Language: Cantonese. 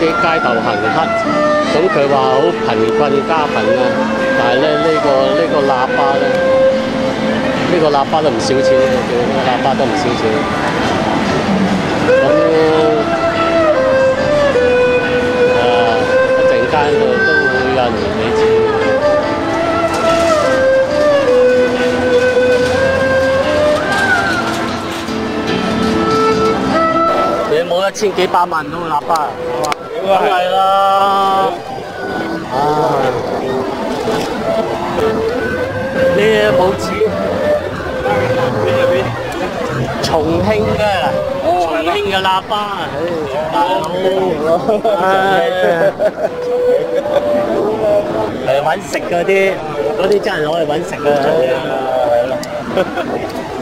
街頭行乞，咁佢話好貧困家貧啊，但係咧呢個喇叭咧，呢個喇叭都唔少錢嘅，呢個喇叭都唔少錢。咁一陣間都會有人俾錢。你冇1000幾百萬到喇叭，梗係啦。呢報紙重慶嘅喇叭，揾食嗰啲真係攞嚟揾食啊！